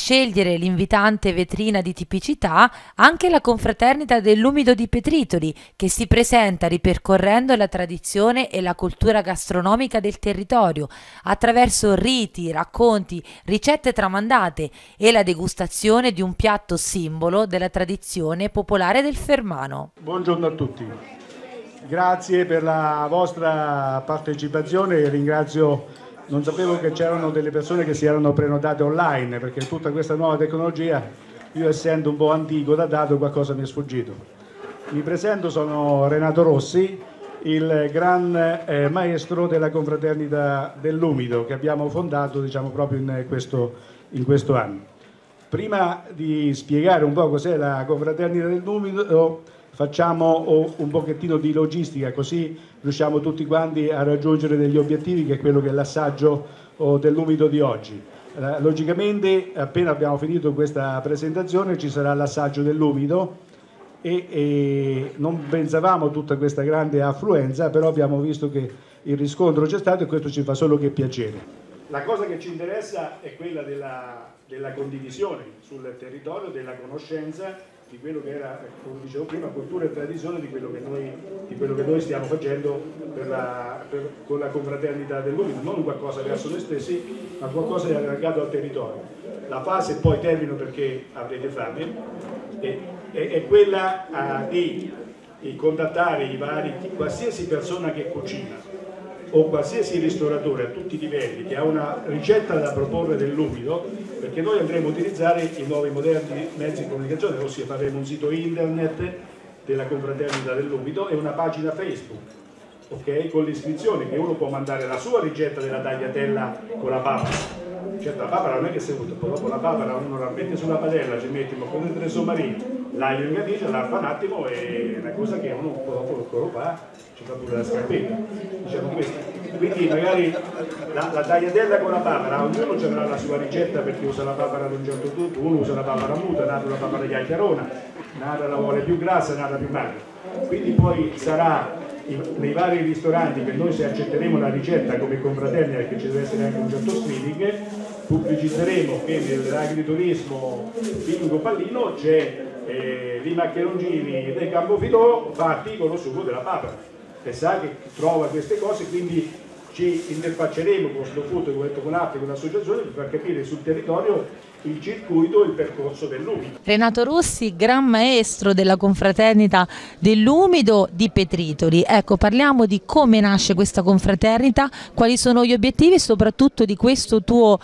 scegliere l'invitante vetrina di tipicità anche la confraternita dell'Umido di Petritoli, che si presenta ripercorrendo la tradizione e la cultura gastronomica del territorio attraverso riti, racconti, ricette tramandate e la degustazione di un piatto simbolo della tradizione popolare del Fermano. Buongiorno a tutti, grazie per la vostra partecipazione e ringrazio. Non sapevo che c'erano delle persone che si erano prenotate online, perché tutta questa nuova tecnologia, io essendo un po' antico, datato, qualcosa mi è sfuggito. Mi presento, sono Renato Rossi, il gran maestro della confraternita dell'Umido che abbiamo fondato, diciamo, proprio in questo anno. Prima di spiegare un po' cos'è la confraternita dell'Umido, facciamo un pochettino di logistica, così riusciamo tutti quanti a raggiungere degli obiettivi, che è quello che è l'assaggio dell'Umido di oggi. Logicamente, appena abbiamo finito questa presentazione, ci sarà l'assaggio dell'Umido e non pensavamo tutta questa grande affluenza, però abbiamo visto che il riscontro c'è stato e questo ci fa solo che piacere. La cosa che ci interessa è quella della condivisione sul territorio, della conoscenza di quello che era, come dicevo prima, cultura e tradizione di quello che noi stiamo facendo con la confraternita dell'Umido, non qualcosa verso noi stessi, ma qualcosa di allargato al territorio. La fase, poi termino perché avrete fame, è quella di contattare qualsiasi persona che cucina o qualsiasi ristoratore a tutti i livelli che ha una ricetta da proporre dell'Umido, perché noi andremo a utilizzare i nuovi moderni mezzi di comunicazione, ossia faremo un sito internet della confraternita dell'Umido e una pagina Facebook, ok? Con l'iscrizione che uno può mandare la sua ricetta della tagliatella con la papera. Certo, la papera non è che si usa, poi dopo la papera uno la mette sulla padella, ci mette un po' di treso marino, l'aglio in camicia, la fa un attimo e è una cosa che uno un po' dopo lo fa, ci fa pure la scarpetta, diciamo questo. Quindi magari la tagliatella con la papera, ognuno avrà la sua ricetta perché usa la papera ad un certo punto, uno usa la papera muta, un'altra la papera chiacchierona, un'altra la vuole più grassa, un'altra più magra. Quindi poi sarà nei vari ristoranti che noi, se accetteremo la ricetta come confraternita, perché ci deve essere anche un certo screening, pubblicizzeremo che nell'agriturismo Bingo Pallino c'è i maccherongini del Campofilò fatti con lo sugo della papera, e sa che trova queste cose, quindi ci interfacceremo con Slow Food, con altri, con l'associazione, per far capire sul territorio il circuito e il percorso dell'Umido. Renato Rossi, gran maestro della confraternita dell'Umido di Petritoli. Ecco, parliamo di come nasce questa confraternita, quali sono gli obiettivi e soprattutto di questo tuo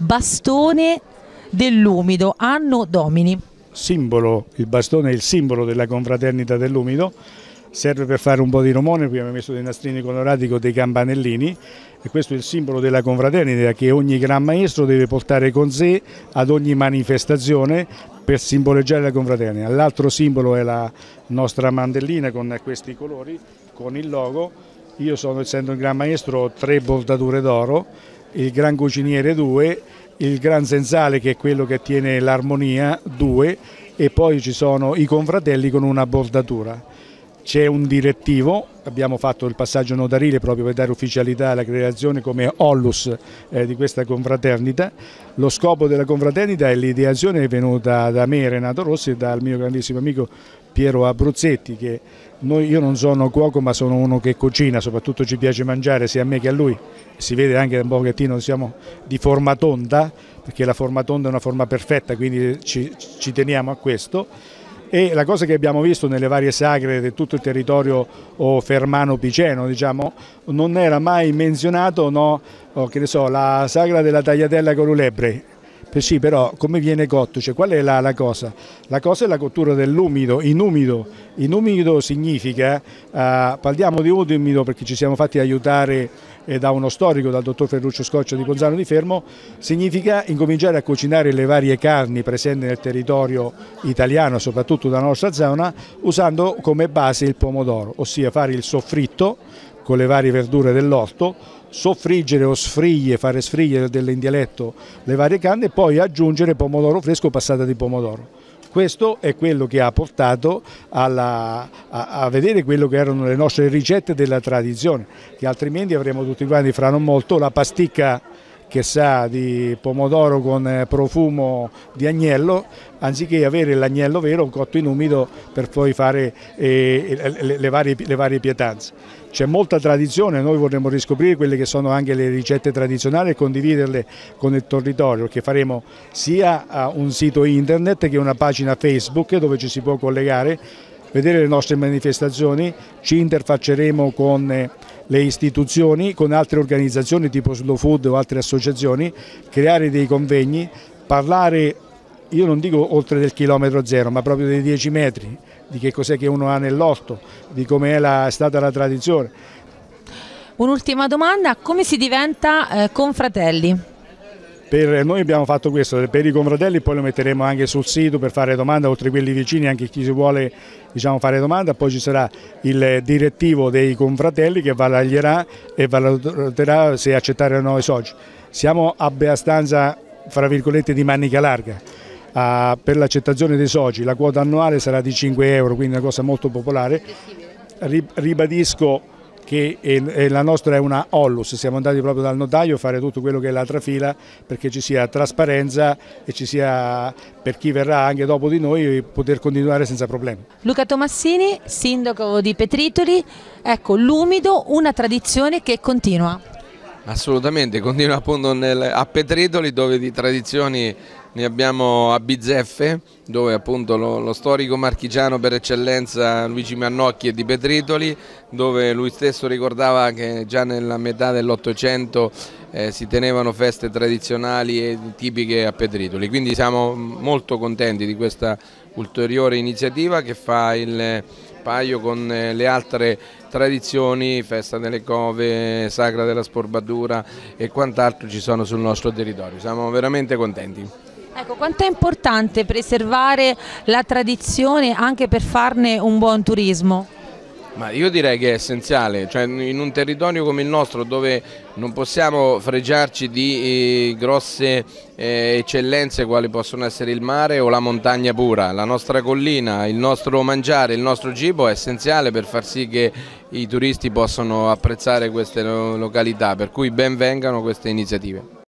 bastone dell'Umido, Anno Domini. Simbolo, il bastone è il simbolo della confraternita dell'Umido. Serve per fare un po' di rumore, qui abbiamo messo dei nastrini colorati con dei campanellini e questo è il simbolo della confraternita che ogni gran maestro deve portare con sé ad ogni manifestazione per simboleggiare la confraternita. L'altro simbolo è la nostra mandellina con questi colori, con il logo. Io sono, essendo il gran maestro, 3 bordature d'oro, il gran cuciniere 2, il gran sensale che è quello che tiene l'armonia 2 e poi ci sono i confratelli con una bordatura. C'è un direttivo, abbiamo fatto il passaggio notarile proprio per dare ufficialità alla creazione come Ollus di questa confraternita. Lo scopo della confraternita e l'ideazione è venuta da me, Renato Rossi, e dal mio grandissimo amico Piero Abruzzetti, che io non sono cuoco ma sono uno che cucina, soprattutto ci piace mangiare sia a me che a lui. Si vede anche un pochettino, siamo di forma tonda, perché la forma tonda è una forma perfetta, quindi ci teniamo a questo. E la cosa che abbiamo visto nelle varie sagre di tutto il territorio fermano-piceno, diciamo, non era mai menzionato, no, che ne so, la sagra della tagliatella con l'ulebre. Sì, però come viene cotto? Cioè, qual è la cosa? La cosa è la cottura dell'umido, in umido. In umido significa, parliamo di umido perché ci siamo fatti aiutare da uno storico, dal dottor Ferruccio Scoccia di Ponzano di Fermo, significa incominciare a cucinare le varie carni presenti nel territorio italiano, soprattutto della nostra zona, usando come base il pomodoro, ossia fare il soffritto con le varie verdure dell'orto, soffriggere o fare sfriggere in dialetto le varie carni e poi aggiungere pomodoro fresco, passata di pomodoro. Questo è quello che ha portato a vedere quello che erano le nostre ricette della tradizione, che altrimenti avremmo tutti quanti fra non molto la pasticca che sa di pomodoro con profumo di agnello, anziché avere l'agnello vero cotto in umido per poi fare le varie pietanze. C'è molta tradizione, noi vorremmo riscoprire quelle che sono anche le ricette tradizionali e condividerle con il territorio, perché faremo sia un sito internet che una pagina Facebook dove ci si può collegare, vedere le nostre manifestazioni, ci interfacceremo con le istituzioni, con altre organizzazioni tipo Slow Food o altre associazioni, creare dei convegni, parlare, io non dico oltre del chilometro zero, ma proprio dei 10 metri, di che cos'è che uno ha nell'orto, di come è stata la tradizione. Un'ultima domanda, come si diventa confratelli? Noi abbiamo fatto questo per i confratelli, poi lo metteremo anche sul sito per fare domanda, oltre a quelli vicini anche chi si vuole fare domanda, poi ci sarà il direttivo dei confratelli che vaglierà e valuterà se accettare o no i soci. Siamo abbastanza, fra virgolette, di manica larga. Per l'accettazione dei soci la quota annuale sarà di 5 euro, quindi una cosa molto popolare. Ribadisco che la nostra è una Ollus, siamo andati proprio dal notaio a fare tutto quello che è la trafila perché ci sia trasparenza e ci sia, per chi verrà anche dopo di noi, poter continuare senza problemi. Luca Tomassini, sindaco di Petritoli, ecco, l'umido, una tradizione che continua. Assolutamente, continua appunto a Petritoli, dove di tradizioni ne abbiamo a Bizzeffe, dove appunto lo storico marchigiano per eccellenza Luigi Mannocchi è di Petritoli, dove lui stesso ricordava che già nella metà dell'Ottocento si tenevano feste tradizionali e tipiche a Petritoli, quindi siamo molto contenti di questa ulteriore iniziativa che fa il paio con le altre tradizioni, festa delle cove, sagra della sporbatura e quant'altro ci sono sul nostro territorio, siamo veramente contenti. Ecco, quanto è importante preservare la tradizione anche per farne un buon turismo? Ma io direi che è essenziale, cioè in un territorio come il nostro dove non possiamo fregiarci di grosse eccellenze quali possono essere il mare o la montagna pura, la nostra collina, il nostro mangiare, il nostro cibo è essenziale per far sì che i turisti possano apprezzare queste località, per cui ben vengano queste iniziative.